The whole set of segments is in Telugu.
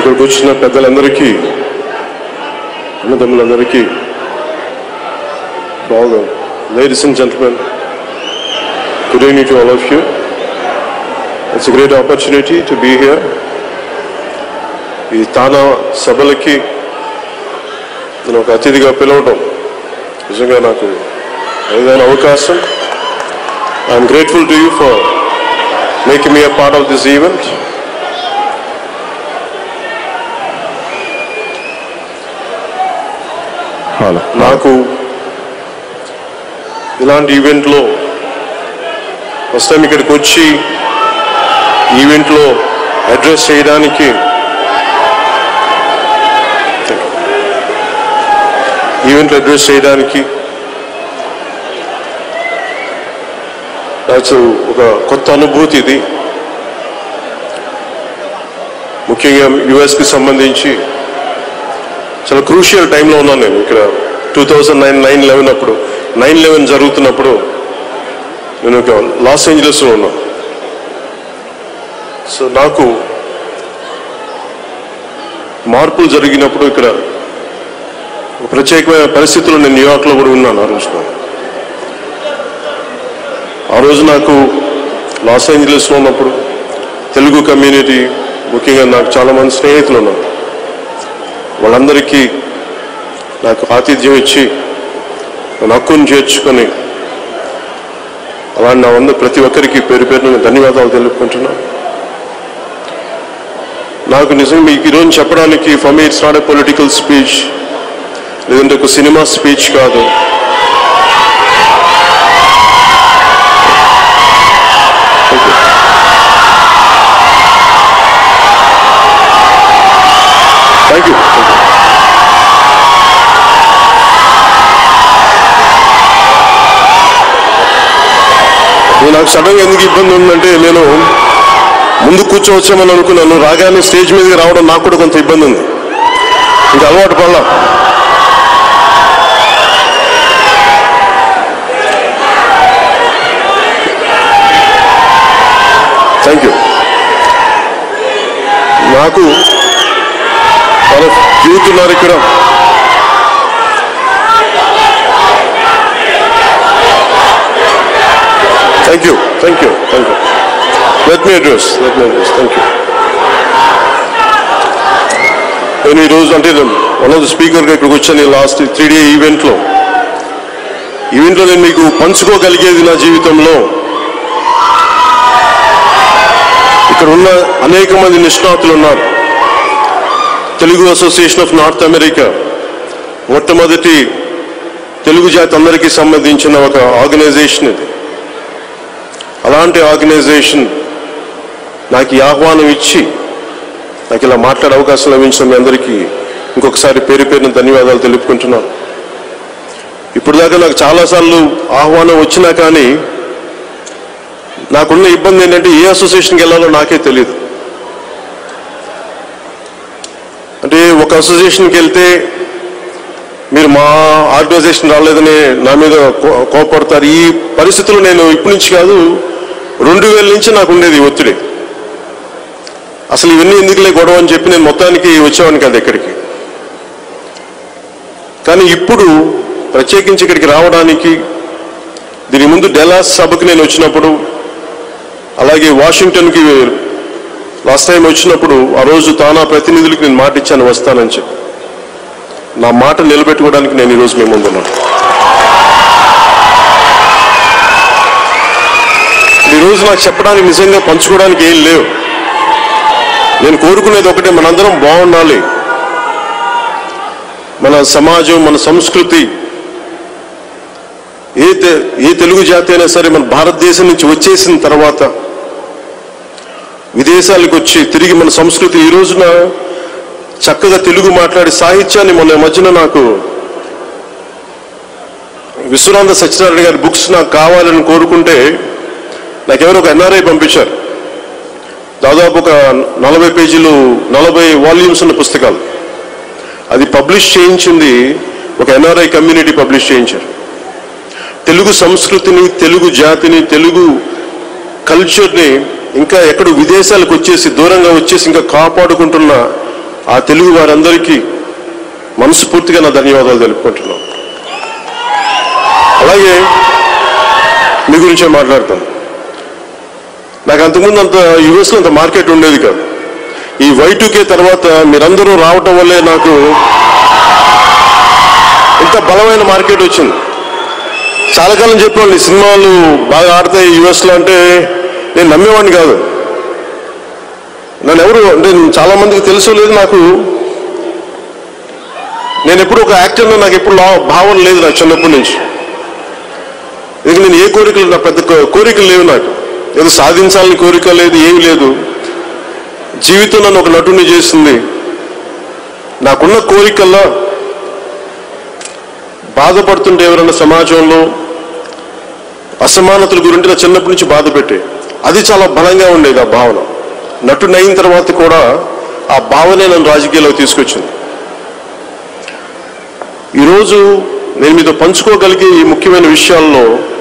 ఇక్కడికి వచ్చిన పెద్దలందరికీ, అన్నదమ్ములందరికీ, all the ladies and gentlemen, good evening to all of you. It's a great opportunity to be here. ఈ తానా సభలకి నేను ఒక అతిథిగా పిలవడం నిజంగా నాకు ఏదైనా అవకాశం. I'm grateful to you for making me a part of this event. నాకు ఇలాంటి ఈవెంట్లో ఫస్ట్ టైం ఇక్కడికి వచ్చి ఈవెంట్లో అడ్రస్ చేయడానికి ఒక కొత్త అనుభూతి ఇది. ముఖ్యంగా యుఎస్కి సంబంధించి చాలా క్రూషియల్ టైంలో ఉన్నాను నేను. ఇక్కడ 2009 9/11 అప్పుడు 9/11 జరుగుతున్నప్పుడు నేను లాస్ ఏంజలస్లో ఉన్నాను. సో నాకు మార్పులు జరిగినప్పుడు ఇక్కడ ఒక ప్రత్యేకమైన పరిస్థితుల్లో నేను న్యూయార్క్లో కూడా ఉన్నాను. ఆ రోజు నాకు లాస్ ఏంజలస్లో ఉన్నప్పుడు తెలుగు కమ్యూనిటీ, ముఖ్యంగా నాకు చాలామంది స్నేహితులు ఉన్నారు. వాళ్ళందరికీ నాకు ఆతిథ్యం ఇచ్చి నన్ను హక్కును చేర్చుకొని అలాంటి నా ప్రతి ఒక్కరికి పేరు పేరున ధన్యవాదాలు తెలుపుకుంటున్నాను. నాకు నిజంగా మీకు ఈరోజు చెప్పడానికి for me it's not a political speech, లేదంటే ఒక సినిమా స్పీచ్ కాదు. Thank you. నాకు సడన్గా ఎందుకు ఇబ్బంది ఉందంటే, నేను ముందు కూర్చోవచ్చామని అనుకున్నాను. రాగానే స్టేజ్ మీదకి రావడం నాకు కూడా కొంత ఇబ్బంది ఉంది. ఇంకా అలవాటు పడలా. Thank you. నాకు చాలా యూత్ ఉన్నారు ఇక్కడ. Thank you. Let me address. Thank you. నేను ఈరోజు అంటే వన్ ఆఫ్ ద స్పీకర్గా ఇక్కడికి వచ్చాను. లాస్ట్ 3 day ఈవెంట్లో నేను మీకు పంచుకోగలిగేది నా జీవితంలో ఇక్కడ ఉన్న అనేక మంది నిష్ణాతులు ఉన్నారు. Telugu association of North America మొట్టమొదటి తెలుగు జాతి అందరికీ సంబంధించిన ఒక ఆర్గనైజేషన్ ఇది. అలాంటి ఆర్గనైజేషన్ నాకు ఈ ఆహ్వానం ఇచ్చి నాకు ఇలా మాట్లాడే అవకాశం లభించిన మీ అందరికీ ఇంకొకసారి పేరు పేరున ధన్యవాదాలు తెలుపుకుంటున్నాను. ఇప్పుడు దాకా నాకు చాలాసార్లు ఆహ్వానం వచ్చినా కానీ నాకున్న ఇబ్బంది ఏంటంటే ఏ అసోసియేషన్కి వెళ్ళాలో నాకే తెలియదు. అంటే ఒక అసోసియేషన్కి వెళ్తే మీరు మా ఆర్గనైజేషన్ రాలేదని నా మీద కోపడతారు. ఈ పరిస్థితుల్లో నేను ఇప్పటి నుంచి కాదు 2000 నుంచి నాకు ఉండేది ఒత్తిడి. అసలు ఇవన్నీ ఎందుకులే గొడవ అని చెప్పి నేను మొత్తానికి వచ్చేవాడిని కాదు ఇక్కడికి. కానీ ఇప్పుడు ప్రత్యేకించి ఇక్కడికి రావడానికి, దీని ముందు డెలాస్ సభకు నేను వచ్చినప్పుడు, అలాగే వాషింగ్టన్కి లాస్ట్ టైం వచ్చినప్పుడు ఆ రోజు తానా ప్రతినిధులకు నేను మాట ఇచ్చాను వస్తానని చెప్పి. నా మాట నిలబెట్టుకోవడానికి నేను ఈరోజు మేము ముందున్నాను. ఈరోజు నాకు చెప్పడానికి నిజంగా పంచుకోవడానికి ఏం లేవు. నేను కోరుకునేది ఒకటే, మనందరం బాగుండాలి. మన సమాజం, మన సంస్కృతి, ఏ తెలుగు జాతి అయినా సరే మన భారతదేశం నుంచి వచ్చేసిన తర్వాత విదేశాలకు వచ్చి తిరిగి మన సంస్కృతి ఈ రోజున చక్కగా తెలుగు మాట్లాడి సాహిత్యాన్ని మొన్న మధ్యన నాకు విశ్వనాథ సత్యనారాయణ గారి బుక్స్ నాకు కావాలని కోరుకుంటే నాకెవరో ఒక ఎన్ఆర్ఐ పంపించారు. దాదాపు ఒక 40 పేజీలు 40 వాల్యూమ్స్ ఉన్న పుస్తకాలు. అది పబ్లిష్ చేయించింది ఒక ఎన్ఆర్ఐ కమ్యూనిటీ పబ్లిష్ చేయించారు. తెలుగు సంస్కృతిని, తెలుగు జాతిని, తెలుగు కల్చర్ని ఇంకా ఎక్కడో విదేశాలకు వచ్చేసి దూరంగా వచ్చేసి ఇంకా కాపాడుకుంటున్న ఆ తెలుగు వారందరికీ మనస్ఫూర్తిగా నా ధన్యవాదాలు తెలుపుకుంటున్నాను. అలాగే మీ గురించే మాట్లాడతాను. నాకు అంతకుముందు అంత యూఎస్లో అంత మార్కెట్ ఉండేది కాదు. ఈ Y2K తర్వాత మీరందరూ రావటం వల్లే నాకు ఇంత బలమైన మార్కెట్ వచ్చింది. చాలా కాలం చెప్పేవాళ్ళు సినిమాలు బాగా ఆడతాయి యూఎస్లో అంటే నేను నమ్మేవాడిని కాదు. నన్ను ఎవరు అంటే చాలా మందికి తెలుసో లేదు, నాకు నేను ఎప్పుడు ఒక యాక్టర్లో నాకు ఎప్పుడు భావన లేదు నాకు చిన్నప్పటి నుంచి. ఇక నేను ఏ కోరికలు, నా పెద్ద కోరికలు లేవు నాకు. ఏదో సాధించాలని కోరిక లేదు, ఏమి లేదు. జీవితం నన్ను ఒక నటుని చేసింది. నాకున్న కోరికల్లో బాధపడుతుంటే ఎవరైనా సమాజంలో అసమానతల గురించి నా చిన్నప్పటి నుంచి బాధ పెట్టే అది చాలా బలంగా ఉండేది. ఆ భావన నటుని అయిన తర్వాత కూడా ఆ భావనే నన్ను రాజకీయాల్లోకి తీసుకొచ్చింది. ఈరోజు నేను మీతో పంచుకోగలిగే ఈ ముఖ్యమైన విషయాల్లో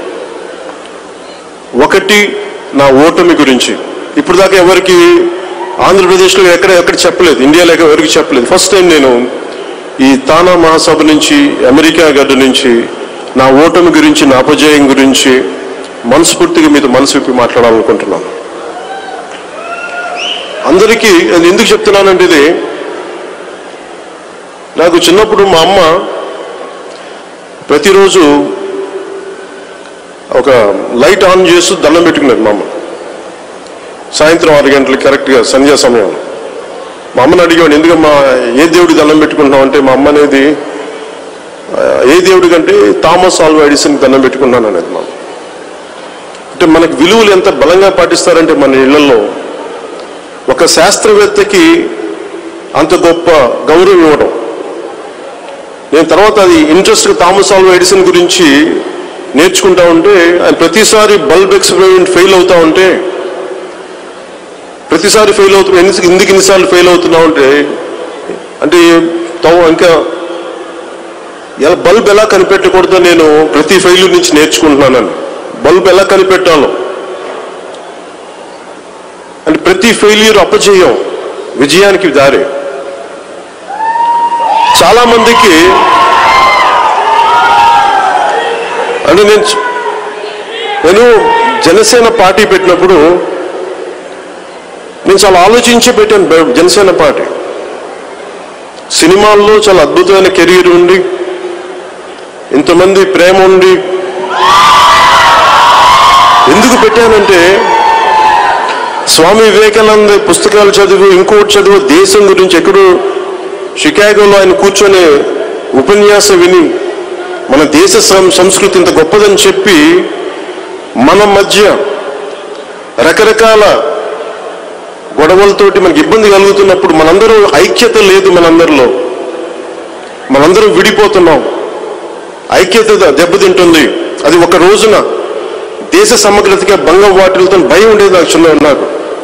ఒకటి నా ఓటమి గురించి. ఇప్పుడు దాకా ఎవరికి ఆంధ్రప్రదేశ్లో ఎక్కడ చెప్పలేదు, ఇండియాలో ఎవరికి చెప్పలేదు. ఫస్ట్ టైం నేను ఈ తానా మహాసభ నుంచి, అమెరికా గడ్డ నుంచి నా ఓటమి గురించి, నా అపజయం గురించి మనస్ఫూర్తిగా మీతో మనసు విప్పి మాట్లాడాలనుకుంటున్నాను. అందరికీ నేను ఎందుకు చెప్తున్నానంటే, ఇది నాకు చిన్నప్పుడు మా అమ్మ ప్రతిరోజు ఒక లైట్ ఆన్ చేస్తూ దండం పెట్టుకునేది. మా అమ్మ సాయంత్రం 6 గంటలకు కరెక్ట్గా సంధ్యా సమయం. మా అమ్మని అడిగాడు, ఎందుకమ్మా ఏ దేవుడికి దండం పెట్టుకుంటున్నావు అంటే, మా అమ్మ అనేది ఏ దేవుడి కంటే థామస్ ఆల్వా ఎడిసన్కి దండం పెట్టుకున్నాను అనేది. మా అంటే మనకు విలువలు ఎంత బలంగా పాటిస్తారంటే మన ఇళ్లలో ఒక శాస్త్రవేత్తకి అంత గొప్ప గౌరవం ఇవ్వడం. నేను తర్వాత అది ఇంట్రెస్ట్ థామస్ ఆల్వా ఎడిసన్ గురించి నేర్చుకుంటా ఉంటే, ఆయన ప్రతిసారి బల్బ్ ఎక్స్పెరిమెంట్ ఫెయిల్ అవుతా ఉంటే, ప్రతిసారి ఫెయిల్ అవుతున్నా, ఎందుకు ఇన్నిసార్లు ఫెయిల్ అవుతున్నా ఉంటే, అంటే ఇంకా ఎలా బల్బ్ ఎలా కనిపెట్టకూడదో నేను ప్రతి ఫెయిల్యూర్ నుంచి నేర్చుకుంటున్నానని. బల్బ్ ఎలా కనిపెట్టాలో అంటే ప్రతి ఫెయిల్యూర్ అపజయం విజయానికి దారి. చాలా మందికి అంటే నేను జనసేన పార్టీ పెట్టినప్పుడు నేను చాలా ఆలోచించి పెట్టాను. జనసేన పార్టీ సినిమాల్లో చాలా అద్భుతమైన కెరీర్ ఉండి, ఇంతమంది ప్రేమ ఉండి, ఎందుకు పెట్టానంటే స్వామి వివేకానంద పుస్తకాలు చదువు, ఇంకోటి చదువు, దేశం గురించి ఎక్కడో షికాగోలో ఆయన కూర్చొని ఉపన్యాసం విని మన దేశ సంస్కృతి ఇంత గొప్పదని చెప్పి మన మధ్య రకరకాల గొడవలతోటి మనకి ఇబ్బంది కలుగుతున్నప్పుడు మనందరూ ఐక్యత లేదు, మనందరం విడిపోతున్నాం, ఐక్యత దెబ్బతింటుంది. అది ఒక రోజున దేశ సమగ్రతగా భంగం వాటిల్తో భయం ఉండేది నాకు.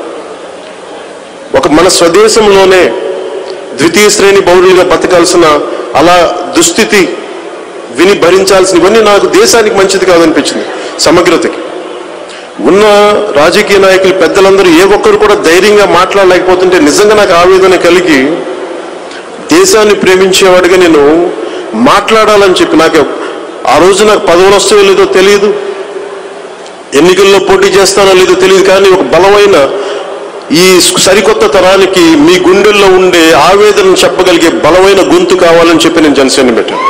మన స్వదేశంలోనే ద్వితీయ శ్రేణి పౌరులుగా బతకాల్సిన అలా దుస్థితి విని భరించాల్సిన ఇవన్నీ నాకు దేశానికి మంచిది కాదనిపించింది. సమగ్రతకి ఉన్న రాజకీయ నాయకులు పెద్దలందరూ ఏ ఒక్కరు కూడా ధైర్యంగా మాట్లాడలేకపోతుంటే నిజంగా నాకు ఆవేదన కలిగి దేశాన్ని ప్రేమించేవాడిగా నేను మాట్లాడాలని చెప్పి, నాకు ఆ రోజు నాకు పదవులు వస్తాయో లేదో తెలియదు, ఎన్నికల్లో పోటీ చేస్తానో లేదో తెలియదు, కానీ ఒక బలమైన ఈ సరికొత్త తరానికి మీ గుండెల్లో ఉండే ఆవేదనను చెప్పగలిగే బలమైన గొంతు కావాలని చెప్పి నేను జనసేన పెట్టాను.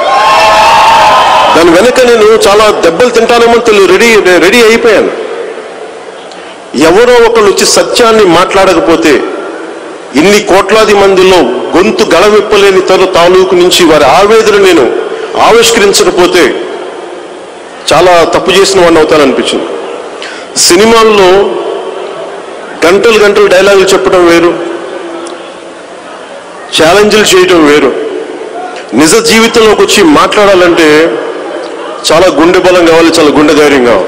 దాని వెనక నేను చాలా దెబ్బలు తింటానేమో రెడీ అయిపోయాను. ఎవరో ఒకళ్ళు వచ్చి సత్యాన్ని మాట్లాడకపోతే, ఇన్ని కోట్లాది మందిలో గొంతు గళవిప్పలేని తాలూకు నుంచి వారి ఆవేదన నేను ఆవిష్కరించకపోతే చాలా తప్పు చేసిన వాడిని అవుతాననిపించింది. సినిమాల్లో గంటలు డైలాగులు చెప్పడం వేరు, ఛాలెంజ్లు చేయడం వేరు. నిజ జీవితంలోకి వచ్చి మాట్లాడాలంటే చాలా గుండె బలం కావాలి, చాలా గుండె ధైర్యం కావాలి.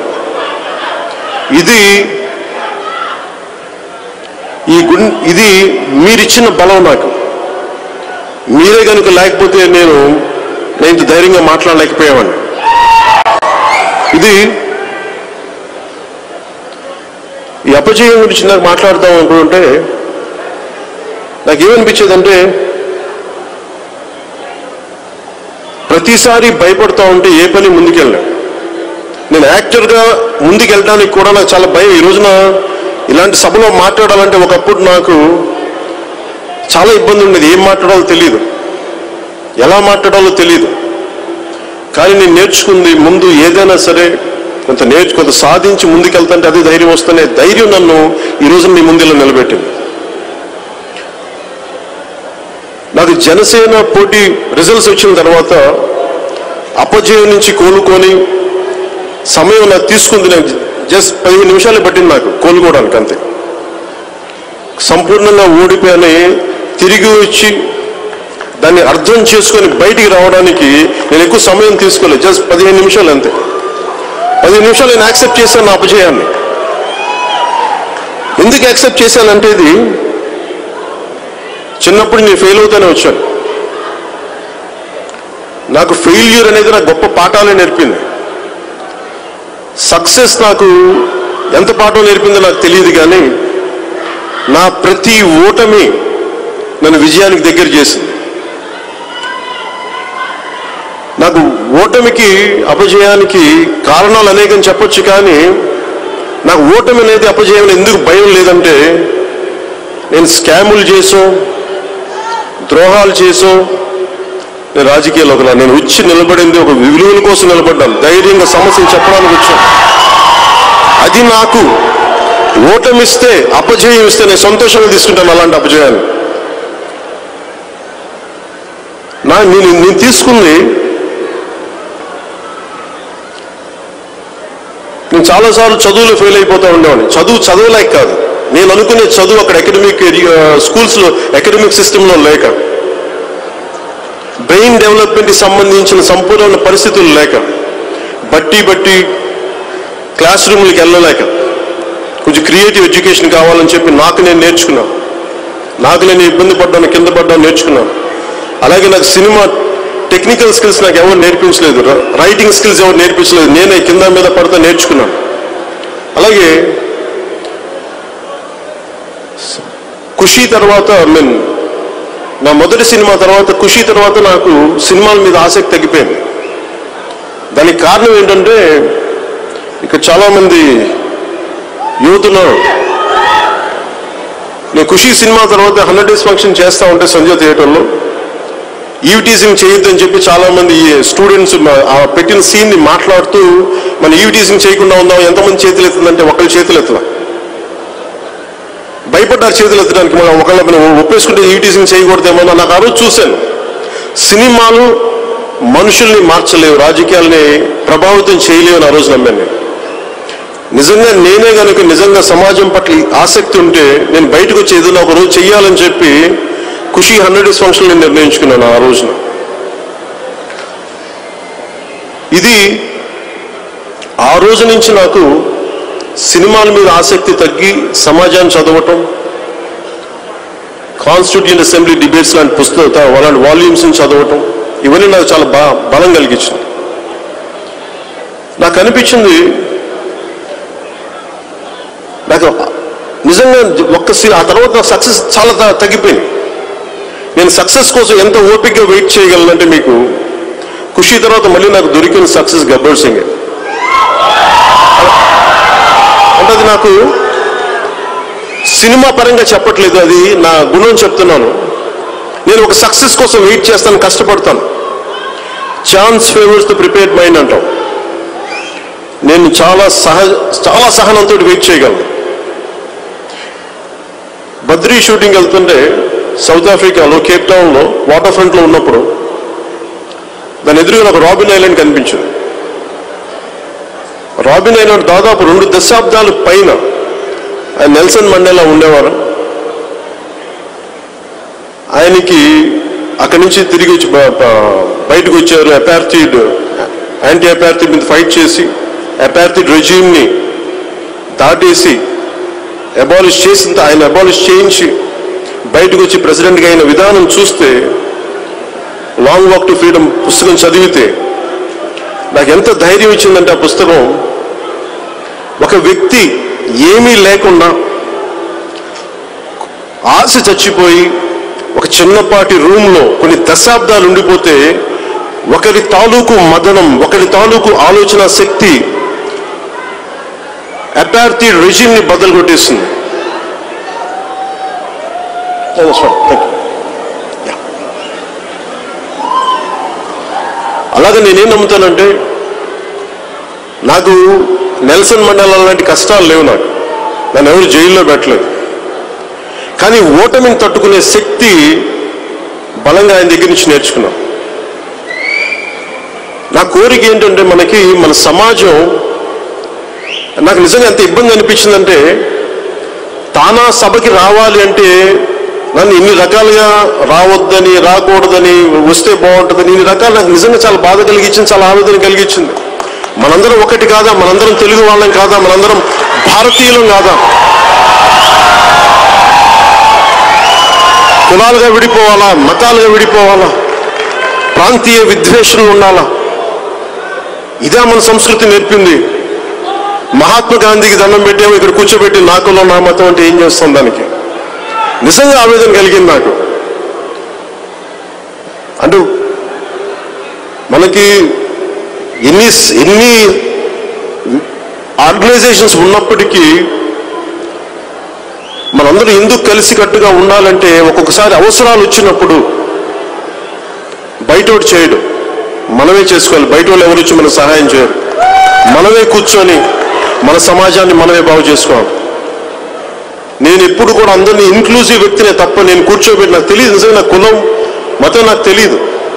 ఇది మీరిచ్చిన బలం నాకు. మీరే కనుక లేకపోతే నేను ఇంత ధైర్యంగా మాట్లాడలేకపోయామని. ఈ అపజయం గురించి నాకు మాట్లాడదాం అనుకుంటే, నాకేమనిపించేదంటే ప్రతిసారి భయపడతా ఉంటే ఏ పని ముందుకెళ్ళా. నేను యాక్టర్గా ముందుకెళ్ళడానికి కూడా నాకు చాలా భయం. ఈ రోజున ఇలాంటి సభలో మాట్లాడాలంటే ఒకప్పుడు నాకు చాలా ఇబ్బంది ఉండేది. ఏం మాట్లాడాలో తెలియదు, ఎలా మాట్లాడాలో తెలియదు. కానీ నేను నేర్చుకుంది ముందు ఏదైనా సరే కొంత సాధించి ముందుకెళ్తాంటే అదే ధైర్యం వస్తేనే ధైర్యం నన్ను ఈ రోజు నీ ముందులో నిలబెట్టింది. నాకు జనసేన పోటీ రిజల్ట్స్ వచ్చిన తర్వాత అపజయం నుంచి కోలుకొని సమయం నాకు తీసుకుంది. నాకు జస్ట్ 15 నిమిషాలే పట్టింది నాకు కోలుకోవడానికి, అంతే. సంపూర్ణంగా ఓడిపోయాని తిరిగి వచ్చి దాన్ని అర్థం చేసుకొని బయటికి రావడానికి నేను ఎక్కువ సమయం తీసుకోలేదు. జస్ట్ 15 నిమిషాలు అంతే. 15 నిమిషాలు నేను యాక్సెప్ట్ చేశాను నా అపజయాన్ని. ఎందుకు యాక్సెప్ట్ చేశానంటే ఇది చిన్నప్పుడు నేను ఫెయిల్ అవుతానే వచ్చాను. నాకు ఫెయిల్యూర్ అనేది నాకు గొప్ప పాఠాలే నేర్పింది. సక్సెస్ నాకు ఎంత పాఠం నేర్పిందో నాకు తెలియదు, కానీ నా ప్రతి ఓటమి నన్ను విజయానికి దగ్గర చేసింది. నాకు ఓటమికి అపజయానికి కారణాలు అనేకం చెప్పొచ్చు, కానీ నాకు ఓటమి అనేది అపజయం ఎందుకు భయం లేదంటే నేను స్కాములు చేసో ద్రోహాలు చేసో నేను రాజకీయాల్లోకి నేను వచ్చి నిలబడింది ఒక విలువల కోసం నిలబడ్డాను. ధైర్యంగా సమస్యను చెప్పడానికి వచ్చాను. అది నాకు ఓటమిస్తే అపజయం ఇస్తే నేను సంతోషంగా తీసుకుంటాను. అలాంటి అపజయాన్ని నేను తీసుకుంది. నేను చాలాసార్లు చదువులో ఫెయిల్ అయిపోతూ ఉండేవాడిని. చదవలేక కాదు, నేను అనుకునే చదువు అక్కడ స్కూల్స్లో అకాడమిక్ సిస్టంలో లేక, బ్రెయిన్ డెవలప్మెంట్కి సంబంధించిన సంపూర్ణ పరిస్థితులు లేక, బట్టి క్లాస్ రూమ్లకి వెళ్ళలేక, కొంచెం క్రియేటివ్ ఎడ్యుకేషన్ కావాలని చెప్పి నాకు నేను నేర్చుకున్నాను. నాకు నేను ఇబ్బంది పడ్డాను, కింద పడ్డాను, నేర్చుకున్నాను. అలాగే నాకు సినిమా టెక్నికల్ స్కిల్స్ నాకు ఎవరు నేర్పించలేదు, రైటింగ్ స్కిల్స్ ఎవరు నేర్పించలేదు, నేనే కింద మీద పడతా నేర్చుకున్నాను. అలాగే ఖుషీ తర్వాత నా మొదటి సినిమా తర్వాత ఖుషీ తర్వాత నాకు సినిమాల మీద ఆసక్తి తగ్గిపోయింది. దానికి కారణం ఏంటంటే ఇక్కడ చాలామంది యువతున్నారు. నేను ఖుషీ సినిమా తర్వాత 100 Days ఫంక్షన్ చేస్తూ ఉంటే సంజయ్ థియేటర్లో ఈవిటీజింగ్ చేయొద్దని చెప్పి చాలామంది స్టూడెంట్స్ పెట్టిన సీన్ని మాట్లాడుతూ మన ఈవిటీజింగ్ చేయకుండా ఉందాం, ఎంతమంది చేతులు ఎత్తుందంటే ఒకళ్ళు చేతులు ఎత్తలా, భయపడ్డారు చేతులు ఎత్తడానికి. మనం ఒకళ్ళని ఒప్పేసుకుంటే ఈవిటీజింగ్ చేయకూడదేమో. నాకు ఆ రోజు చూశాను, సినిమాలు మనుషుల్ని మార్చలేవు, రాజకీయాల్ని ప్రభావితం చేయలేవు అని ఆ రోజు నమ్మాను నేను. నిజంగా నేనే కనుక నిజంగా సమాజం పట్ల ఆసక్తి ఉంటే నేను బయటకు వచ్చి ఏదైనా ఒక రోజు చెయ్యాలని చెప్పి ఖుషీ 100 Days ఫంక్షన్ నేను నిర్ణయించుకున్నాను ఆ రోజున. ఇది ఆ రోజు నుంచి నాకు సినిమాల మీద ఆసక్తి తగ్గి సమాజాన్ని చదవటం, కాన్స్టిట్యూయెంట్ అసెంబ్లీ డిబేట్స్ లాంటి పుస్తకాలు అలాంటి వాల్యూమ్స్ని చదవటం, ఇవన్నీ నాకు చాలా బలం కలిగించింది. నాకు అనిపించింది నాకు నిజంగా ఆ తర్వాత నాకు సక్సెస్ చాలా తగ్గిపోయింది. నేను సక్సెస్ కోసం ఎంత ఓపికగా వెయిట్ చేయగలనంటే మీకు ఖుషీ తర్వాత మళ్ళీ నాకు దొరికిన సక్సెస్ గబ్బర్ సింగ్. అంటే అది నాకు సినిమా పరంగా చెప్పట్లేదు, అది నా గుణం చెప్తున్నాను. నేను ఒక సక్సెస్ కోసం వెయిట్ చేస్తాను, కష్టపడతాను. Chance favours the prepared mind అంటాం. నేను చాలా సహనంతో వెయిట్ చేయగలను. బద్రీ షూటింగ్ వెళ్తుంటే సౌత్ ఆఫ్రికాలో కేప్ టౌన్లో వాటర్ ఫ్రంట్లో ఉన్నప్పుడు దాని ఎదురుగా నాకు రాబిన్ ఐలాండ్ కనిపించింది. రాబిన్ ఐలాండ్ దాదాపు 2 దశాబ్దాల పైన ఆయన నెల్సన్ మండేలా ఉండేవారు. ఆయనకి అక్కడి నుంచి తిరిగి వచ్చి బయటకు వచ్చారు. యాంటీ అపార్థిడ్ మీద ఫైట్ చేసి అపార్థిడ్ రెజ్యూమ్ని దాటేసి ఆయన అబాలిష్ చేయించి బయటకు వచ్చి ప్రెసిడెంట్గా అయిన విధానం చూస్తే, లాంగ్ వాక్ టు ఫ్రీడమ్ పుస్తకం చదివితే నాకు ఎంత ధైర్యం ఇచ్చిందంటే ఆ పుస్తకం, ఒక వ్యక్తి ఏమీ లేకుండా ఆశ చచ్చిపోయి చిన్నపాటి రూమ్లో కొన్ని దశాబ్దాలు ఉండిపోతే ఒకరి తాలూకు మదనం, ఒకరి తాలూకు ఆలోచన శక్తి అపార్థైడ్ రెజిమ్ని బద్దలు కొట్టేస్తుంది. అలాగే నేనేం నమ్ముతానంటే, నాకు నెల్సన్ మండేలా లాంటి కష్టాలు లేవు, నన్ను ఎవరు జైల్లో పెట్టలేదు. కానీ ఓటమిని తట్టుకునే శక్తి బలంగా ఆయన దగ్గర నుంచి నేర్చుకున్నాం. నా కోరిక ఏంటంటే, మన సమాజం నాకు నిజంగా ఎంత ఇబ్బంది అనిపించిందంటే, తానా సభకి రావాలి అంటే నన్ను ఇన్ని రకాలుగా రావద్దని, రాకూడదని, వస్తే బాగుంటుందని ఇన్ని రకాలు నాకు నిజంగా చాలా బాధ కలిగించింది, చాలా ఆవేదన కలిగించింది. మనందరం ఒకటి కాదా? మనందరం తెలుగు వాళ్ళం కాదా? మనందరం భారతీయులం కాదా? కులాలుగా విడిపోవాలా? మతాలుగా విడిపోవాలా? ప్రాంతీయ విద్వేషాలు ఉండాలా? ఇదే మన సంస్కృతి నేర్పింది. మహాత్మా గాంధీకి దండం పెట్టాము, ఇక్కడ కూర్చోబెట్టి నా కులం నా మతం అంటే ఏం చేస్తాం? దానికి నిజంగా ఆవేదన కలిగింది నాకు. అంటే మనకి ఎన్ని ఆర్గనైజేషన్స్ ఉన్నప్పటికీ మనందరూ ఎందుకు కలిసికట్టుగా ఉండాలంటే, ఒక్కొక్కసారి అవసరాలు వచ్చినప్పుడు బయటోడు చేయడు, మనమే చేసుకోవాలి. బయట వాళ్ళు ఎవరు వచ్చి మనకు సహాయం చేయరు. మనమే కూర్చొని మన సమాజాన్ని మనమే బాగు చేసుకోవాలి. నేను ఎప్పుడు కూడా అందరినీ ఇంక్లూజివ్ వ్యక్తినే తప్ప నేను కూర్చోబెట్టి, నాకు తెలియదు నిజంగా, నా కులం మతం నాకు తెలియదు.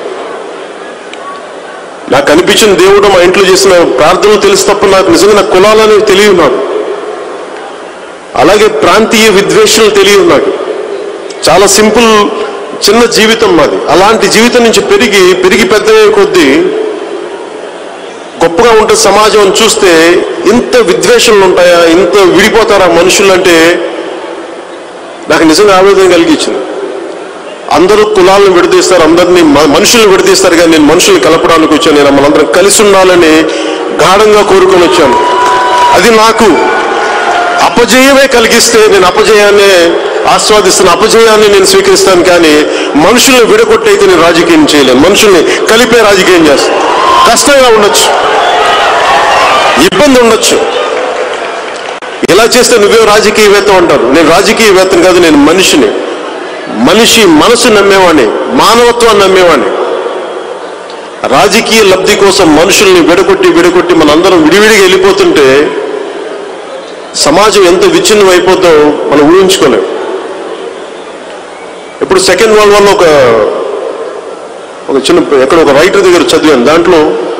నాకు అనిపించిన దేవుడు మా ఇంట్లో చేసిన ప్రార్థనలు తెలుసు తప్ప నాకు నిజంగా నా కులాలని తెలియదు. నాకు అలాగే ప్రాంతీయ విద్వేషాలు తెలియదు. నాకు చాలా సింపుల్ చిన్న జీవితం నాది. అలాంటి జీవితం నుంచి పెరిగి పెద్దయ్యే కొద్దీ గొప్పగా ఉంటుంది సమాజం చూస్తే. ఇంత విద్వేషాలు ఉంటాయా? ఇంత విడిపోతారా మనుషులు అంటే నాకు నిజంగా ఆవేదన కలిగించింది. అందరూ కులాలను విడదీస్తారు, అందరినీ మనుషులను విడదీస్తారు, కానీ నేను మనుషుల్ని కలపడానికి వచ్చాను. నేను మనందరం కలిసి ఉండాలని గాఢంగా కోరుకొని వచ్చాను. అది నాకు అపజయమే కలిగిస్తే నేను అపజయాన్ని ఆస్వాదిస్తాను, అపజయాన్ని నేను స్వీకరిస్తాను. కానీ మనుషుల్ని విడగొట్టయితే నేను రాజకీయం చేయలేను. మనుషుల్ని కలిపే రాజకీయం చేస్తాను. కష్టంగా ఉండొచ్చు, ఇబ్బంది ఉండొచ్చు. ఇలా చేస్తే నువ్వే రాజకీయవేత్త అంటారు. నేను రాజకీయవేత్తను కాదు, నేను మనిషిని. మనిషి మనసు నమ్మేవాడిని, మానవత్వాన్ని నమ్మేవాడిని. రాజకీయ లబ్ధి కోసం మనుషుల్ని విడగొట్టి మనందరం విడివిడిగా వెళ్ళిపోతుంటే సమాజం ఎంత విచ్ఛిన్నం అయిపోతుందో మనం ఊహించుకోలేం. ఇప్పుడు సెకండ్ వరల్డ్ వార్లో ఒక చిన్న ఎక్కడ ఒక రైటర్ దగ్గర చదివాను. దాంట్లో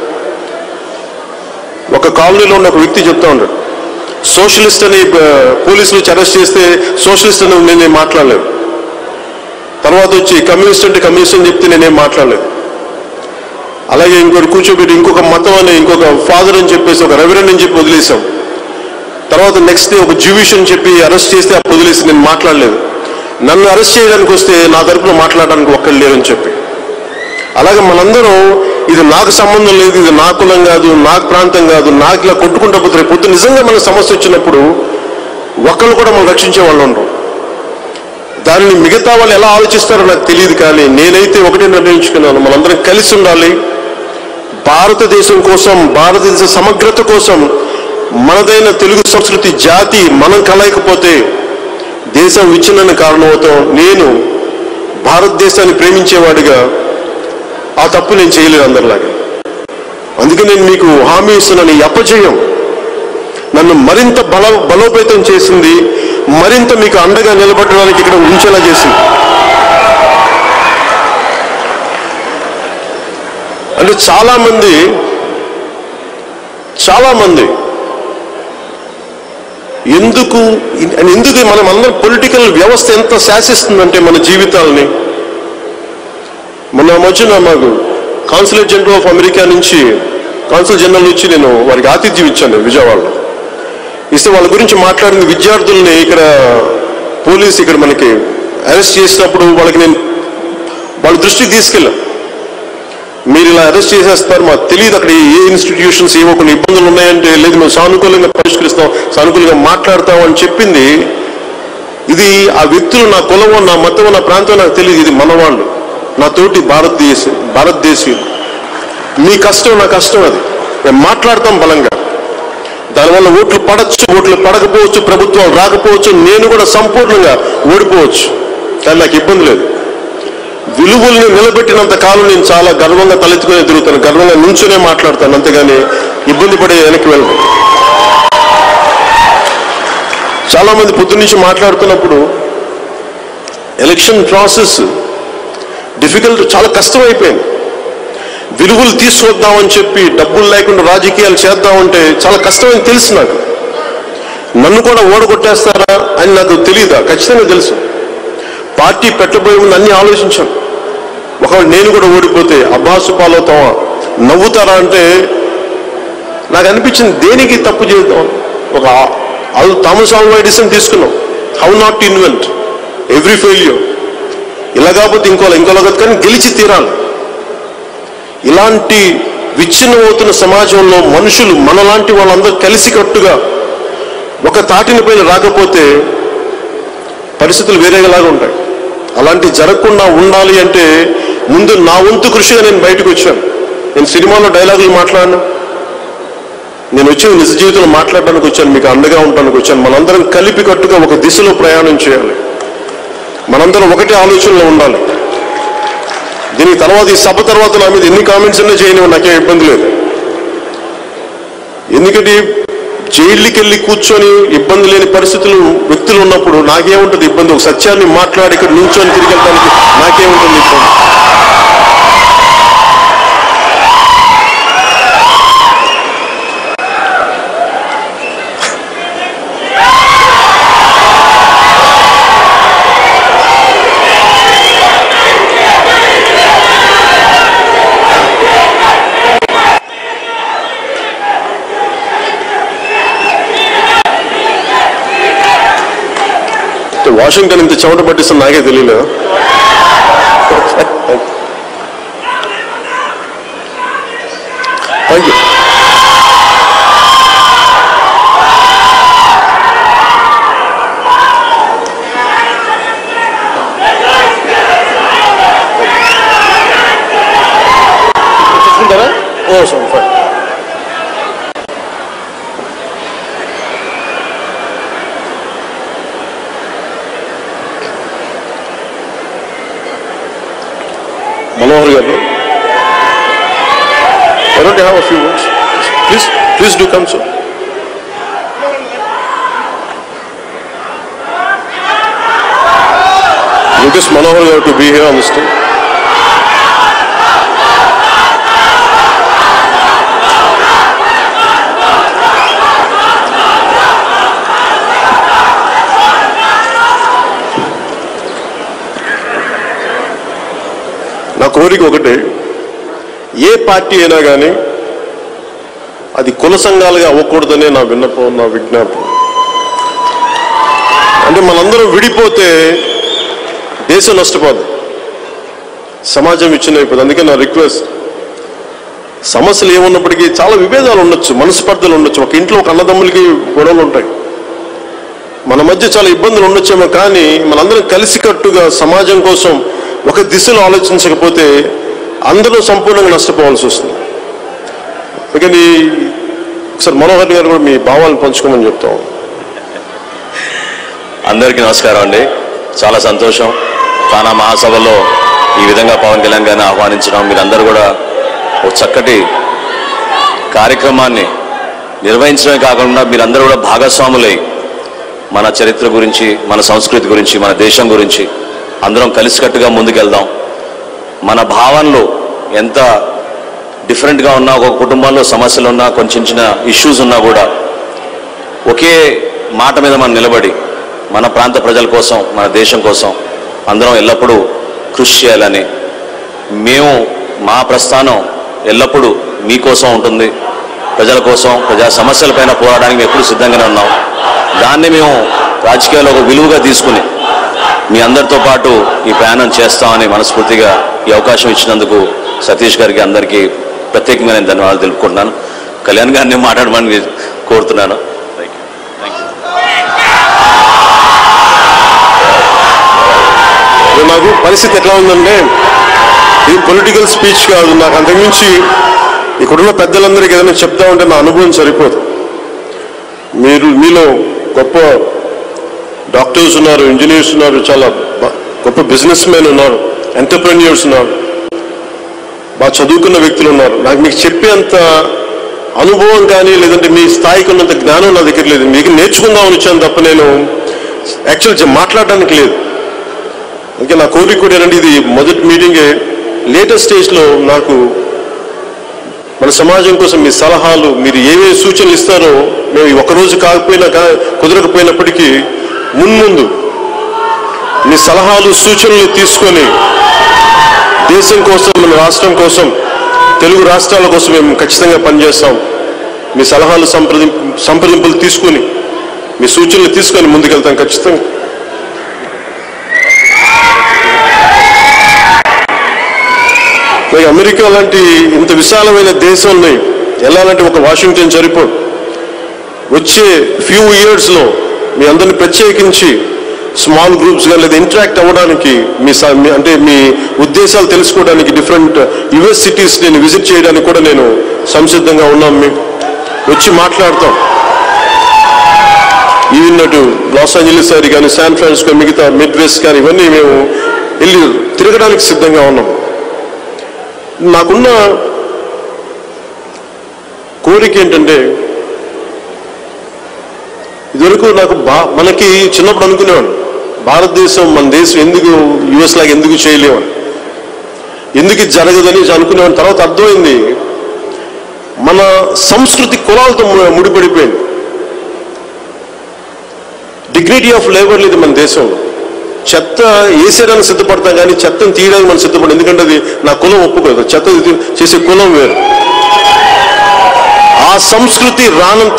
ఒక కాలనీలో ఉన్న ఒక వ్యక్తి చెప్తా ఉన్నాడు, సోషలిస్ట్ అని పోలీసులు అరెస్ట్ చేస్తే సోషలిస్ట్ అని నేనేం మాట్లాడలేదు. తర్వాత వచ్చి కమ్యూనిస్ట్ అంటే కమ్యూనిస్ట్ అని చెప్తే నేనేం మాట్లాడలేదు. అలాగే ఇంకోటి కూర్చోబెట్టి ఇంకొక మతం అని, ఇంకొక ఫాదర్ అని చెప్పేసి, ఒక రెవరెండ్ అని చెప్పి వదిలేసాం. తర్వాత నెక్స్ట్ డే ఒక జ్యూయిష్ అని చెప్పి అరెస్ట్ చేస్తే అప్పుడు వదిలేసి నేను మాట్లాడలేదు. నన్ను అరెస్ట్ చేయడానికి వస్తే నా తరపున మాట్లాడడానికి ఒక్కళ్ళు లేరని చెప్పి. అలాగే మనందరం ఇది నాకు సంబంధం లేదు, ఇది నా కులం కాదు, నాకు ప్రాంతం కాదు, నాకు ఇలా కొట్టుకుంటూ పోతే రేపు నిజంగా మన సమస్య వచ్చినప్పుడు ఒక్కళ్ళు కూడా మనం రక్షించే వాళ్ళు ఉండరు. దానిని మిగతా వాళ్ళు ఎలా ఆలోచిస్తారో నాకు తెలియదు. కానీ నేనైతే ఒకటే నిర్ణయించుకున్నాను, మనందరం కలిసి ఉండాలి. భారతదేశం కోసం, భారతదేశ సమగ్రత కోసం, మనదైన తెలుగు సంస్కృతి జాతి మనం కలయకపోతే దేశం విచ్ఛిన్నానికి కారణమవుతాం. నేను భారతదేశాన్ని ప్రేమించేవాడిగా ఆ తప్పు నేను చేయలేదు అందరిలాగా. అందుకే నేను మీకు హామీ ఇస్తున్నాను, ఈ అపజయం నన్ను మరింత బలోపేతం చేసింది, మరింత మీకు అండగా నిలబడడానికి ఇక్కడ ఉంచేలా చేసింది. అంటే చాలా మంది ఎందుకు మనం అందరం పొలిటికల్ వ్యవస్థ ఎంత శాసిస్తుందంటే మన జీవితాలని. మొన్న మధ్యన మాకు కాన్సులేట్ జనరల్ ఆఫ్ అమెరికా నుంచి, కాన్సుల్ జనరల్ నుంచి నేను వారికి ఆతిథ్యం ఇచ్చాను విజయవాడలో. ఇస్తే వాళ్ళ గురించి మాట్లాడింది విద్యార్థుల్ని ఇక్కడ పోలీసు ఇక్కడ మనకి అరెస్ట్ చేసినప్పుడు వాళ్ళ దృష్టికి తీసుకెళ్ళాం. మీరు ఇలా అరెస్ట్ చేసేస్తారు, మాకు తెలియదు అక్కడ ఏ ఇన్స్టిట్యూషన్స్ ఏవో కొన్ని ఇబ్బందులు ఉన్నాయంటే, లేదు మేము సానుకూలంగా పరిష్కరిస్తాం, సానుకూలంగా మాట్లాడతాం అని చెప్పింది. ఇది ఆ వ్యక్తులు నా కులమో నా మతమో నా ప్రాంతం నాకు తెలియదు. ఇది మనవాళ్ళు, నా తోటి భారతదేశీయులు. మీ కష్టం నా కష్టం, అది మేము మాట్లాడతాం బలంగా. దానివల్ల ఓట్లు పడచ్చు, ఓట్లు పడకపోవచ్చు, ప్రభుత్వం రాకపోవచ్చు, నేను కూడా సంపూర్ణంగా ఓడిపోవచ్చు, కానీ నాకు ఇబ్బంది లేదు. విలువల్ని నిలబెట్టినంత కాలం నేను చాలా గర్వంగా తలెత్తుకునే తిరుగుతాను, గర్వంగా నుంచునే మాట్లాడతాను, అంతేగాని ఇబ్బంది పడే వెనక్కి వెళ్ళను. చాలా మంది పొద్దున్నుంచి మాట్లాడుతున్నప్పుడు ఎలక్షన్ ప్రాసెస్ డిఫికల్ట్, చాలా కష్టమైపోయింది. విలువలు తీసుకొద్దామని చెప్పి డబ్బులు లేకుండా రాజకీయాలు చేద్దామంటే చాలా కష్టమని తెలుసు నాకు. నన్ను కూడా ఓడగొట్టేస్తారా అని నాకు తెలియదా? ఖచ్చితంగా తెలుసు. పార్టీ పెట్టబోయే ముందు అన్ని ఆలోచించాను. ఒకవేళ నేను కూడా ఓడిపోతే అబ్బాసు పాలవుతావా, నవ్వుతారా అంటే నాకు అనిపించింది దేనికి తప్పు చేద్దాం. ఒక థామస్ ఆల్వా ఎడిసన్ తీసుకున్నాం, how not to invent every failure. ఇలా కాకపోతే ఇంకోలా కాదు, కానీ గెలిచి తీరాలి. ఇలాంటి విచ్ఛిన్నమవుతున్న సమాజంలో మనుషులు మనలాంటి వాళ్ళందరూ కలిసికట్టుగా ఒక తాటిని పైన రాకపోతే పరిస్థితులు వేరేలాగా ఉంటాయి. అలాంటి జరగకుండా ఉండాలి అంటే ముందు నా వంతు కృషిగా నేను బయటకు వచ్చాను. నేను సినిమాలో డైలాగులు మాట్లాడను, నేను వచ్చి నిజ జీవితంలో మాట్లాడడానికి వచ్చాను, మీకు అండగా ఉండడానికి వచ్చాను. మనందరం కలిపి కట్టుగా ఒక దిశలో ప్రయాణం చేయాలి, మనందరం ఒకటే ఆలోచనలో ఉండాలి. దీనికి తర్వాత ఈ సభ తర్వాత నా మీద ఎన్ని కామెంట్స్ అన్నా చేయనివ్వండి, నాకేం ఇబ్బంది లేదు. ఎందుకంటే జైలుకి వెళ్ళి కూర్చొని ఇబ్బంది లేని పరిస్థితులు వ్యక్తులు ఉన్నప్పుడు నాకేముంటుంది ఇబ్బంది? ఒక సత్యాన్ని మాట్లాడి ఇక్కడ నుంచొని తిరిగి వెళ్ళడానికి నాకేముంటుంది ఇబ్బంది? వాషింగ్టన్ ఇంత చెమట పట్టిస్తుంది నాకే తెలియలేదు. Thank you. చూసుకుంటారా? Oh sir fine. Manohar garu, why don't you have a few words? Please do come, sir. Request Manohar garu to be here on the stage. నా కోరిక ఒకటే, ఏ పార్టీ అయినా కానీ అది కుల సంఘాలుగా అవ్వకూడదనే నా విన్నపం, నా విజ్ఞాపం. అంటే మనందరం విడిపోతే దేశం నష్టపోదు, సమాజం విచ్ఛిన్నమైపోతుంది. అందుకే నా రిక్వెస్ట్, సమస్యలు ఏమున్నప్పటికీ చాలా విభేదాలు ఉండొచ్చు, మనస్పర్ధలు ఉండొచ్చు, ఒక ఇంట్లో ఒక అన్నదమ్ములకి గొడవలు ఉంటాయి, మన మధ్య చాలా ఇబ్బందులు ఉండొచ్చేమో, కానీ మనందరం కలిసికట్టుగా సమాజం కోసం ఒక దిశలో ఆలోచించకపోతే అందరూ సంపూర్ణంగా నష్టపోవాల్సి వస్తుంది. అందుకని ఒకసారి మనోహర్ గారు కూడా మీ భావాలను పంచుకోమని చెప్తాం. అందరికీ నమస్కారం అండి. చాలా సంతోషం తానా మహాసభలో ఈ విధంగా పవన్ కళ్యాణ్ గారిని ఆహ్వానించడం, మీరందరూ కూడా ఒక చక్కటి కార్యక్రమాన్ని నిర్వహించడమే కాకుండా మీరందరూ కూడా భాగస్వాములై మన చరిత్ర గురించి, మన సంస్కృతి గురించి, మన దేశం గురించి అందరం కలిసికట్టుగా ముందుకెళ్దాం. మన భావనలు ఎంత డిఫరెంట్గా ఉన్నా, ఒక కుటుంబంలో సమస్యలు ఉన్నా, కొంచెం చిన్న ఇష్యూస్ ఉన్నా కూడా ఒకే మాట మీద మనం నిలబడి మన ప్రాంత ప్రజల కోసం, మన దేశం కోసం అందరం ఎల్లప్పుడూ కృషి చేయాలని, మేము మా ప్రస్థానం ఎల్లప్పుడూ మీకోసం ఉంటుంది, ప్రజల కోసం, ప్రజా సమస్యలపైన పోరాడడానికి మేము ఎప్పుడు సిద్ధంగానే ఉన్నాం. దాన్ని మేము రాజకీయాల్లో ఒక విలువగా తీసుకుని మీ అందరితో పాటు ఈ ప్రయాణం చేస్తామని మనస్ఫూర్తిగా ఈ అవకాశం ఇచ్చినందుకు సతీష్ గారికి అందరికీ ప్రత్యేకంగా నేను ధన్యవాదాలు తెలుపుకుంటున్నాను. కళ్యాణ్ గారిని మాట్లాడమని కోరుతున్నాను. నాకు పరిస్థితి ఎట్లా ఉందంటే, ఇది పొలిటికల్ స్పీచ్ కాదు. నాకు అంతకుమించి ఇక్కడున్న పెద్దలందరికీ ఏదైనా చెప్తా ఉంటే నా అనుభవం సరిపోదు. మీలో గొప్ప డాక్టర్స్ ఉన్నారు, ఇంజనీర్స్ ఉన్నారు, చాలా గొప్ప బిజినెస్ మెన్ ఉన్నారు, ఎంటర్ప్రెన్యూర్స్ ఉన్నారు, బాగా చదువుకున్న వ్యక్తులు ఉన్నారు. నాకు మీకు చెప్పేంత అనుభవం కానీ లేదంటే మీ స్థాయికి ఉన్నంత జ్ఞానం నా దగ్గర లేదు. మీకు నేర్చుకుందామని వచ్చాను తప్ప నేను యాక్చువల్ మాట్లాడడానికి లేదు. అందుకే నా కోరిక కూడా ఏంటంటే, ఇది మొదటి మీటింగే. లేటెస్ట్ స్టేజ్లో నాకు మన సమాజం కోసం మీ సలహాలు, మీరు ఏవే సూచనలు ఇస్తారో, మేము ఒకరోజు కాకపోయినా కుదరకపోయినప్పటికీ ముందు మీ సలహాలు సూచనలు తీసుకొని దేశం కోసం, మన రాష్ట్రం కోసం, తెలుగు రాష్ట్రాల కోసం మేము ఖచ్చితంగా పనిచేస్తాం. మీ సలహాలు సంప్రదింపులు తీసుకొని, మీ సూచనలు తీసుకొని ముందుకెళ్తాం ఖచ్చితంగా. అమెరికా లాంటి ఇంత విశాలమైన దేశంలో వెళ్ళాలంటే ఒక వాషింగ్టన్ సరిపోదు. వచ్చే ఫ్యూ ఇయర్స్లో మీ అందరిని ప్రత్యేకించి స్మాల్ గ్రూప్స్గా లేదా ఇంటరాక్ట్ అవ్వడానికి, అంటే మీ ఉద్దేశాలు తెలుసుకోవడానికి డిఫరెంట్ యుఎస్ సిటీస్ నేను విజిట్ చేయడానికి కూడా నేను సంసిద్ధంగా ఉన్నాం. మేము వచ్చి మాట్లాడతాం. ఈవిన్నట్టు లాస్ ఏంజలీస్ సారి కానీ, శాన్ ఫ్రాన్సిస్కో, మిగతా మిడ్ వెస్ట్ కానీ, ఇవన్నీ మేము వెళ్ళి తిరగడానికి సిద్ధంగా ఉన్నాం. నాకున్న కోరిక ఏంటంటే, ఇదివరకు నాకు మనకి చిన్నప్పుడు అనుకునేవాడు, భారతదేశం మన దేశం ఎందుకు యుఎస్ లాగా ఎందుకు చేయలేమని, ఎందుకు ఇది జరగదని అనుకునేవాడు. తర్వాత అర్థమైంది, మన సంస్కృతి కులాలతో ముడిపడిపోయింది. డిగ్నిటీ ఆఫ్ లేబర్ లేదు మన దేశంలో. చెత్త వేసేయడానికి సిద్ధపడతాం కానీ చెత్తను తీయడానికి మనం సిద్ధపడదు. ఎందుకంటే అది నా కులం ఒప్పుకోదు. చెత్త చేసే కులం వేరు. ఆ సంస్కృతి రానంత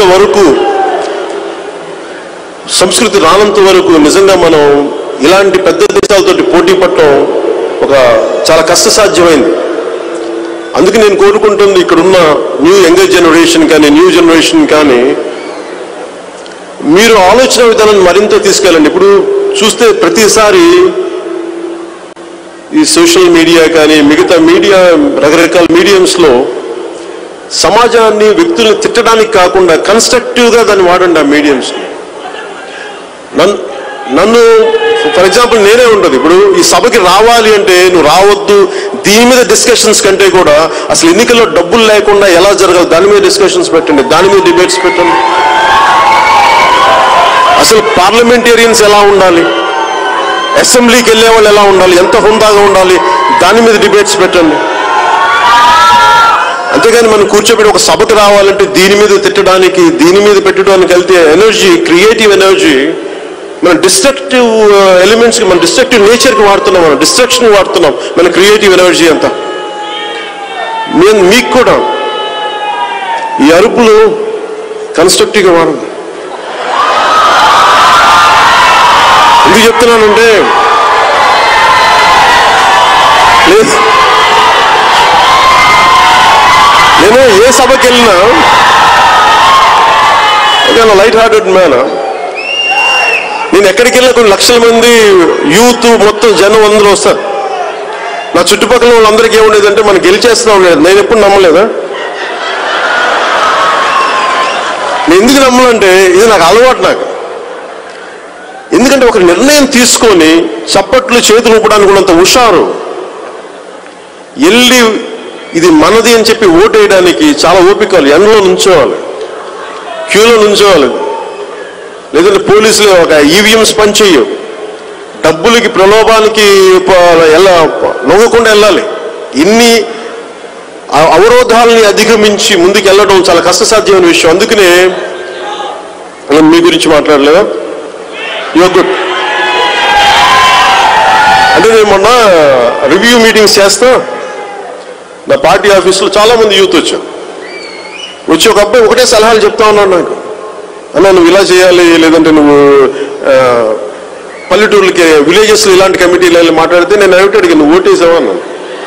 వరకు నిజంగా మనం ఇలాంటి పెద్ద దేశాలతోటి పోటీ పడటం చాలా కష్టసాధ్యమైంది. అందుకే నేను కోరుకుంటుంది, ఇక్కడున్న యంగర్ జనరేషన్ కానీ, న్యూ జనరేషన్ కానీ, మీరు ఆలోచన విధానాన్ని మరింత తీసుకెళ్ళండి. ఇప్పుడు చూస్తే ప్రతిసారి ఈ సోషల్ మీడియా కానీ, మిగతా మీడియా, రకరకాల మీడియంస్లో సమాజాన్ని, వ్యక్తుల్ని తిట్టడానికి కాకుండా కన్స్ట్రక్టివ్గా దాన్ని వాడండి. ఆ మీడియంస్ని నన్ను ఫర్ ఎగ్జాంపుల్ నేనే ఉండదు. ఇప్పుడు ఈ సభకి రావాలి అంటే నువ్వు రావద్దు, దీని మీద డిస్కషన్స్ కంటే కూడా అసలు ఎన్నికల్లో డబ్బులు లేకుండా ఎలా జరగాలి దాని మీద డిస్కషన్స్ పెట్టండి, దాని మీద డిబేట్స్ పెట్టండి. అసలు పార్లమెంటేరియన్స్ ఎలా ఉండాలి, అసెంబ్లీకి వెళ్ళే వాళ్ళు ఎలా ఉండాలి, ఎంత హుందాగా ఉండాలి, దాని మీద డిబేట్స్ పెట్టండి. అంతేగాని మనం కూర్చోబెట్టి ఒక సభకు రావాలంటే దీని మీద తిట్టడానికి, దీని మీద పెట్టడానికి వెళ్తే ఎనర్జీ, క్రియేటివ్ ఎనర్జీ మన డిస్ట్రక్టివ్ ఎలిమెంట్స్కి, మన డిస్ట్రక్టివ్ నేచర్కి వాడుతున్నాం, మనం డిస్ట్రక్షన్ వాడుతున్నాం. మన క్రియేటివ్ ఎనర్జీ అంతా. నేను మీకు కూడా ఈ అరుపులు కన్స్ట్రక్టివ్గా వాడండి. ఎందుకు చెప్తున్నానంటే, నేను ఏ సభకి వెళ్ళినా లైట్ హార్టెడ్ మ్యాన్. నేను ఎక్కడికి వెళ్ళినా కొన్ని లక్షల మంది యూత్ మొత్తం జనం అందరూ వస్తారు. నా చుట్టుపక్కల వాళ్ళందరికీ ఏముండేదంటే, మనం గెలిచేస్తున్నాం లేదు. నేను ఎప్పుడు నమ్మలేదా? నేను ఎందుకు నమ్మనంటే, ఇది నాకు అలవాటు. నాకు ఎందుకంటే ఒక నిర్ణయం తీసుకొని చప్పట్లు చేతులు ఊపడానికి ఉన్నంత హుషారు, వెళ్ళి ఇది మనది అని చెప్పి ఓటేయడానికి చాలా ఓపికలు, ఎండలో నుంచోవాలి, క్యూలో నుంచోవాలి. లేదంటే పోలీసులు ఒక ఈవీఎంస్ పనిచేయు, డబ్బులకి ప్రలోభానికి లొంగకుండా వెళ్ళాలి. ఇన్ని అవరోధాలని అధిగమించి ముందుకు వెళ్ళడం చాలా కష్టసాధ్యమైన విషయం. అందుకనే మీ గురించి మాట్లాడలేదా? Your good. అంటే నేను మొన్న రివ్యూ మీటింగ్స్ చేస్తా, నా పార్టీ ఆఫీసులో చాలా మంది యూత్ వచ్చి ఒక అబ్బాయి ఒకటే సలహాలు చెప్తా ఉన్నాడు నాకు. అన్నా నువ్వు ఇలా చేయాలి, లేదంటే నువ్వు పల్లెటూర్లకి, విలేజెస్లో ఇలాంటి కమిటీలు మాట్లాడితే నేను అడిగాడు, నువ్వు ఓటేసావా అన్నాను.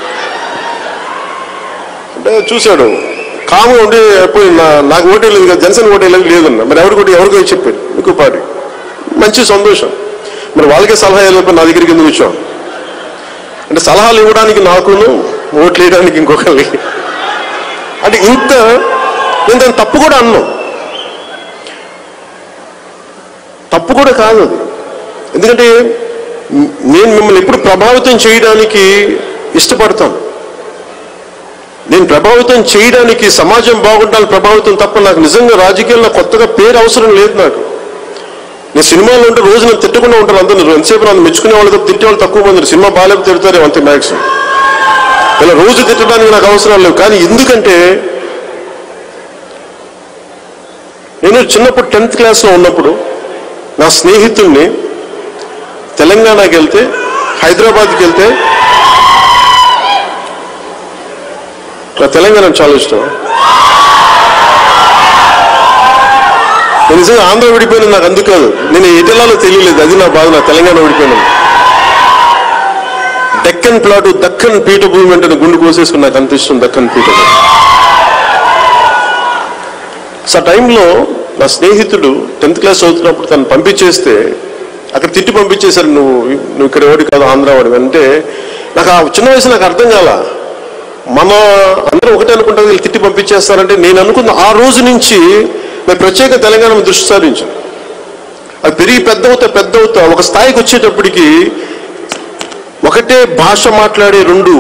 అంటే చూశాడు, కామ్గా ఉండి పోయి నాకు ఓటేయలేదు కదా, జనసేన ఓటేయలేదు లేదన్నా. మరి ఎవరికో చెప్పాడు, మీకు పార్టీ మంచి సంతోషం. మరి వాళ్ళకే సలహా వెళ్ళిపోయి నా దగ్గరికి ఎందుకు వచ్చాం? అంటే సలహాలు ఇవ్వడానికి నాకును, ఓట్లు వేయడానికి ఇంకొకరికి. అంటే నేను దాన్ని తప్పు కూడా అన్నాను, తప్పు కూడా కాదు అది. ఎందుకంటే నేను మిమ్మల్ని ఎప్పుడు ప్రభావితం చేయడానికి ఇష్టపడతాను. నేను ప్రభావితం చేయడానికి, సమాజం బాగుండాలని ప్రభావితం తప్ప నాకు నిజంగా రాజకీయాల్లో కొత్తగా పేరు అవసరం లేదు. నాకు నేను సినిమాలో ఉంటే రోజు నేను తిట్టకుండా ఉంటాను. అందరూ ఎంతసేపు నన్ను మెచ్చుకునే వాళ్ళు తిట్టే వాళ్ళు తక్కువ మంది. సినిమా బాగాలేపు తిడతారు అంతే మ్యాక్సిమం. ఇలా రోజు తిట్టడానికి నాకు అవసరాలు లేవు. కానీ ఎందుకంటే నేను చిన్నప్పుడు 10th క్లాస్లో ఉన్నప్పుడు నా స్నేహితుల్ని తెలంగాణకి వెళ్తే, హైదరాబాద్కి వెళ్తే, నా తెలంగాణ చాలా ఇష్టం. నేను నిజంగా ఆంధ్ర విడిపోయినది నాకు అందుకు కాదు, నేను ఎటెల్లాలో తెలియలేదు, అది నా బాధ. నా తెలంగాణ విడిపోయినాను. దక్కన్ ప్లాటు, దక్కన్ పీఠభూమి అంటే గుండు కోసేసుకుని నాకు అంత ఇష్టం దక్కన్ పీఠభూమి. ఆ టైంలో నా స్నేహితుడు 10th క్లాస్ చదువుతున్నప్పుడు తను పంపించేస్తే, అక్కడ తిట్టి పంపించేశారు, నువ్వు ఇక్కడ వాడి కాదు ఆంధ్ర వాడి అంటే. నాకు ఆ చిన్న వయసు నాకు అర్థం కాల. మన అందరూ ఒకటే అనుకుంటారు, వీళ్ళు తిట్టి పంపించేస్తారంటే. నేను అనుకున్న ఆ రోజు నుంచి నేను ప్రత్యేక తెలంగాణ మీద దృష్టి సారించాను. అది పెరిగి పెద్ద అవుతా ఒక స్థాయికి వచ్చేటప్పటికి ఒకటే భాష మాట్లాడే 2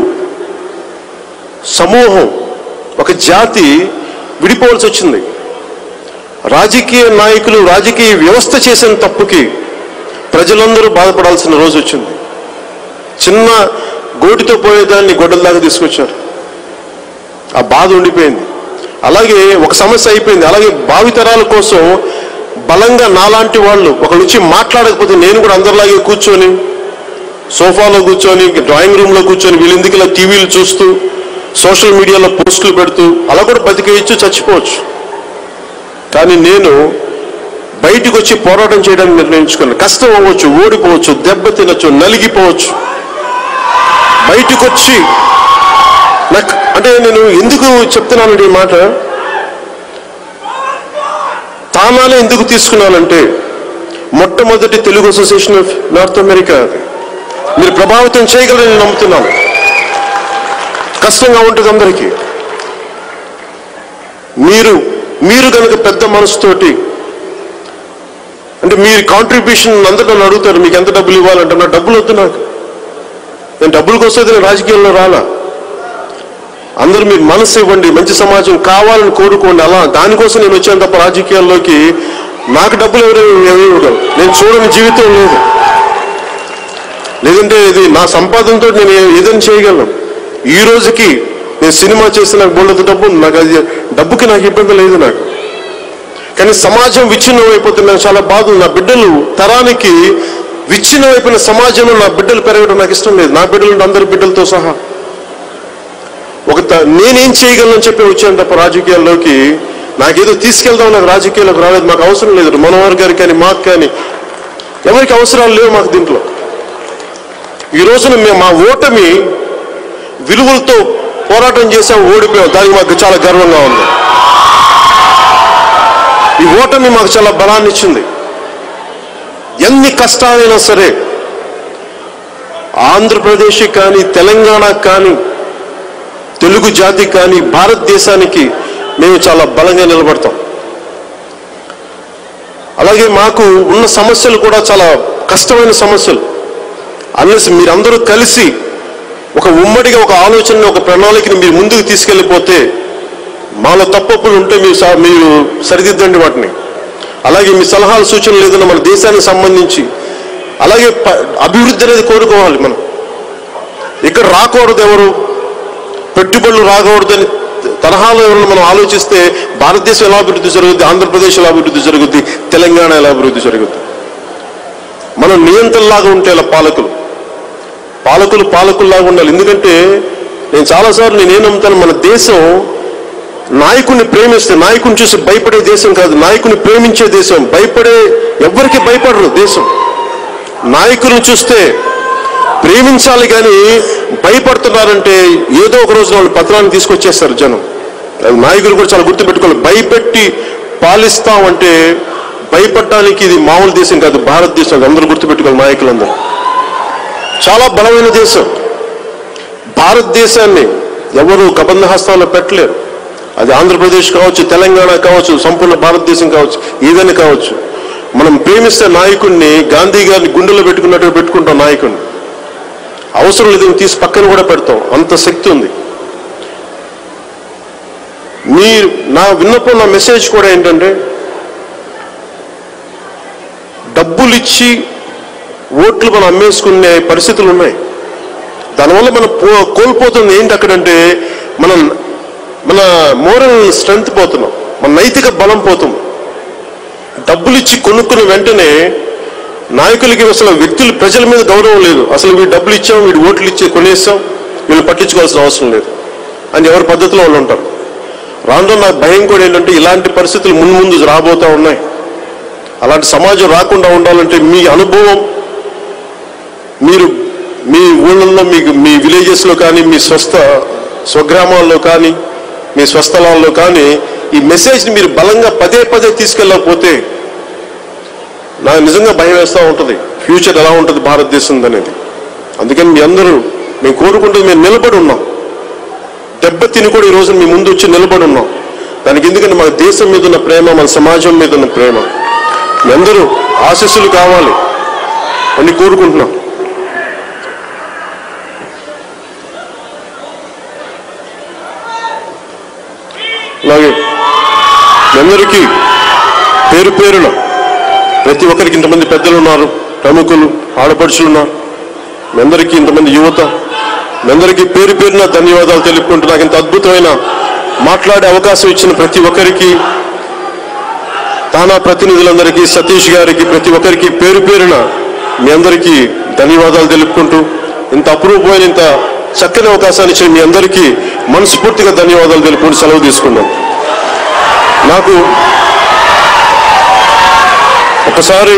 సమూహం, ఒక జాతి విడిపోవాల్సి వచ్చింది. రాజకీయ నాయకులు, రాజకీయ వ్యవస్థ చేసిన తప్పుకి ప్రజలందరూ బాధపడాల్సిన రోజు వచ్చింది. చిన్న గోటితో పోయేదాన్ని గొడ్డల్లాగా తీసుకొచ్చారు. ఆ బాధ ఉండిపోయింది. అలాగే ఒక సమస్య అయిపోయింది. అలాగే భావితరాల కోసం బలంగా నాలాంటి వాళ్ళు ఒకళ్ళు వచ్చి మాట్లాడకపోతే నేను కూడా అందరిలాగే కూర్చొని, సోఫాలో కూర్చొని, డ్రాయింగ్ రూమ్లో కూర్చొని, వీళ్ళెందుకు ఇలా టీవీలు చూస్తూ, సోషల్ మీడియాలో పోస్టులు పెడుతూ అలా కూడా బతికేయచ్చు, చచ్చిపోవచ్చు. కానీ నేను బయటకు వచ్చి పోరాటం చేయడానికి నిర్ణయించుకున్నాను. కష్టం అవ్వచ్చు, ఓడిపోవచ్చు, దెబ్బ తినచ్చు, నలిగిపోవచ్చు. బయటకు వచ్చి నాకు అంటే నేను ఎందుకు చెప్తున్నానండి ఈ మాట, తానాలే ఎందుకు తీసుకున్నానంటే, మొట్టమొదటి Telugu association of North America మీరు ప్రభావితం చేయగలరని నమ్ముతున్నాను. కష్టంగా ఉంటుంది అందరికీ. మీరు కనుక పెద్ద మనసుతోటి, అంటే మీరు కాంట్రిబ్యూషన్ అందరూ నన్ను అడుగుతారు, మీకు ఎంత డబ్బులు ఇవ్వాలంటే, నా డబ్బులు వద్దు నాకు. నేను డబ్బుల కోసం నేను రాజకీయాల్లో రాలా. అందరూ మీరు మనసు ఇవ్వండి, మంచి సమాజం కావాలని కోరుకోండి. అలా దానికోసం నేను వచ్చాను తప్ప రాజకీయాల్లోకి నాకు డబ్బులు ఎవరు నేను చూడని జీవితం లేదు. లేదంటే ఇది నా సంపాదనతో నేను ఏదైనా చేయగలను. ఈ రోజుకి నేను సినిమా చేస్తే నాకు బోల్డంత డబ్బు, నాకు అది డబ్బుకి నాకు ఇబ్బంది లేదు నాకు. కానీ సమాజం విచ్ఛిన్నం అయిపోతుంది, నాకు చాలా బాధ. నా బిడ్డలు తరానికి విచ్ఛిన్నం అయిపోయిన సమాజంలో నా బిడ్డలు పెరగడం నాకు ఇష్టం లేదు. నా బిడ్డలు అందరి బిడ్డలతో సహా నేనేం చేయగలను చెప్పి వచ్చాను తప్ప రాజకీయాల్లోకి నాకేదో తీసుకెళ్దాం, నాకు రాజకీయాల్లోకి రాలేదు. మాకు అవసరం లేదు. మనోహర్ గారికి కానీ మాకు కానీ ఎవరికి అవసరాలు లేవు మాకు దీంట్లో. ఈ రోజున మేము మా ఓటమి విలువలతో పోరాటం చేసాం, ఓడిపోయాం. దానికి మాకు చాలా గర్వంగా ఉంది. ఈ ఓటమి మాకు చాలా బలాన్ని ఇచ్చింది. ఎన్ని కష్టాలైనా సరే ఆంధ్రప్రదేశ్ కానీ, తెలంగాణ కానీ, తెలుగు జాతి కానీ, భారతదేశానికి మేము చాలా బలంగా నిలబడతాం. అలాగే మాకు ఉన్న సమస్యలు కూడా చాలా కష్టమైన సమస్యలు. అన్లెస్ మీరందరూ కలిసి ఒక ఉమ్మడిగా ఒక ఆలోచనని, ఒక ప్రణాళికని మీరు ముందుకు తీసుకెళ్ళిపోతే, మాలో తప్పులు ఉంటే మీరు సరిదిద్దండి వాటిని. అలాగే మీ సలహాలు, సూచనలు ఏదైనా మన దేశానికి సంబంధించి, అలాగే అభివృద్ధి అనేది కోరుకోవాలి. మనం ఇక్కడ రాకూడదు, ఎవరు పెట్టుబడులు రాకూడదని తరహాలో ఎవరు మనం ఆలోచిస్తే భారతదేశం ఎలా అభివృద్ధి జరుగుద్ది, ఆంధ్రప్రదేశ్ ఎలా అభివృద్ధి జరుగుద్ది, తెలంగాణ ఎలా అభివృద్ధి జరుగుద్ది. మనం నియంత్రణలాగా ఉంటే ఇలా పాలకుల్లాగా ఉండాలి. ఎందుకంటే నేను చాలాసార్లు నేనేం నమ్ముతాను, మన దేశం నాయకుడిని ప్రేమిస్తే, నాయకుడిని చూసి భయపడే దేశం కాదు, నాయకుడిని ప్రేమించే దేశం. ఎవరికి భయపడరు దేశం. నాయకులను చూస్తే ప్రేమించాలి, కానీ భయపడుతున్నారంటే ఏదో ఒక రోజున వాళ్ళు పత్రాన్ని తీసుకొచ్చేస్తారు జనం. నాయకులు కూడా చాలా గుర్తుపెట్టుకోవాలి. భయపెట్టి పాలిస్తామంటే భయపడటానికి ఇది మామూలు దేశం కాదు, భారతదేశం. అందరూ గుర్తుపెట్టుకోవాలి. నాయకులందరూ చాలా బలమైన దేశం. భారతదేశాన్ని ఎవరు కబంధ హస్తాల్లో పెట్టలేరు. అది ఆంధ్రప్రదేశ్ కావచ్చు, తెలంగాణ కావచ్చు, సంపూర్ణ భారతదేశం కావచ్చు, ఏదైనా కావచ్చు. మనం ప్రేమిస్తే నాయకుడిని గాంధీ గారిని గుండెలో పెట్టుకున్నట్టుగా పెట్టుకుంటాం. నాయకుడిని అవసరం లేదు తీసి పక్కన కూడా పెడతాం, అంత శక్తి ఉంది. నా విన్నపం, నా మెసేజ్ కూడా ఏంటంటే, డబ్బులు ఇచ్చి ఓట్లు మనం అమ్మేసుకునే పరిస్థితులు ఉన్నాయి. దానివల్ల మనం కోల్పోతుంది ఏంటి అక్కడంటే, మన మోరల్ స్ట్రెంగ్త్ పోతున్నాం, మన నైతిక బలం పోతుంది. డబ్బులు ఇచ్చి కొనుక్కున్న వెంటనే నాయకులకి అసలు వ్యక్తులు, ప్రజల మీద గౌరవం లేదు. అసలు వీడు డబ్బులు ఇచ్చాం, వీడు ఓట్లు ఇచ్చి కొనేసాం, వీళ్ళు పట్టించుకోవాల్సిన అవసరం లేదు అని ఎవరి పద్ధతిలో వాళ్ళు ఉంటారు. రాను నాకు భయం కూడా ఏంటంటే, ఇలాంటి పరిస్థితులు ముందు రాబోతూ ఉన్నాయి. అలాంటి సమాజం రాకుండా ఉండాలంటే మీ అనుభవం, మీరు మీ ఊళ్ళల్లో, మీ విలేజెస్లో కానీ, మీ స్వగ్రామాల్లో కానీ, మీ స్వస్థలాల్లో కానీ ఈ మెసేజ్ని మీరు బలంగా పదే తీసుకెళ్ళకపోతే నాకు నిజంగా భయం వేస్తూ ఉంటుంది. ఫ్యూచర్ ఎలా ఉంటుంది భారతదేశం అనేది. అందుకని మీ అందరూ మేము కోరుకుంటుంది, మేము నిలబడి ఉన్నాం. దెబ్బతిని కూడా ఈ రోజు మీ ముందు వచ్చి నిలబడి ఉన్నాం. దానికి ఎందుకంటే మన దేశం మీద ఉన్న ప్రేమ, మన సమాజం మీద ఉన్న ప్రేమ. మీ అందరూ ఆశీస్సులు కావాలి అని కోరుకుంటున్నాం. అలాగే మీ అందరికీ పేరు పేరున ప్రతి ఒక్కరికి, ఇంతమంది పెద్దలు ఉన్నారు, ప్రముఖులు, ఆడపడుచులు ఉన్నారు, మీ అందరికీ, ఇంతమంది యువత, మీ అందరికీ పేరు పేరున ధన్యవాదాలు తెలుపుకుంటూ, నాకు ఇంత అద్భుతమైన మాట్లాడే అవకాశం ఇచ్చిన ప్రతి ఒక్కరికి, తానా ప్రతినిధులందరికీ, సతీష్ గారికి, ప్రతి ఒక్కరికి పేరు పేరున మీ అందరికీ ధన్యవాదాలు తెలుపుకుంటూ, ఇంత అపురూపమైన, ఇంత చక్కని అవకాశాన్ని ఇచ్చిన మీ అందరికీ మనస్ఫూర్తిగా ధన్యవాదాలు తెలుపుకుంటూ సెలవు తీసుకున్నాం. నాకు ఒకసారి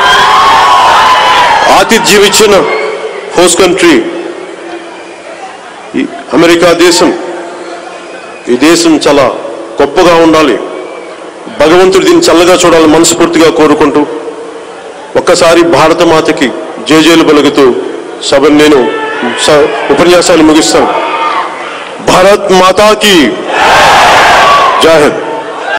ఆతిథ్యం ఇచ్చిన హోస్ట్ కంట్రీ అమెరికా దేశం, ఈ దేశం చాలా గొప్పగా ఉండాలి, భగవంతుడు దీన్ని చల్లగా చూడాలని మనస్ఫూర్తిగా కోరుకుంటూ ఒక్కసారి భారత మాతకి జేజేలు పలుకుతూ సభను నేను ఉపన్యాసాన్ని ముగిస్తాను. భారత్ మాతాకి జై హింద్.